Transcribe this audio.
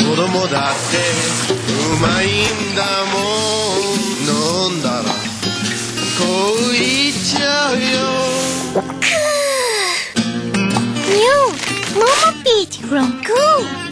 子供だってうまいんだもん。飲んだらこう言っちゃうよ。 New Mama Pig from Cool.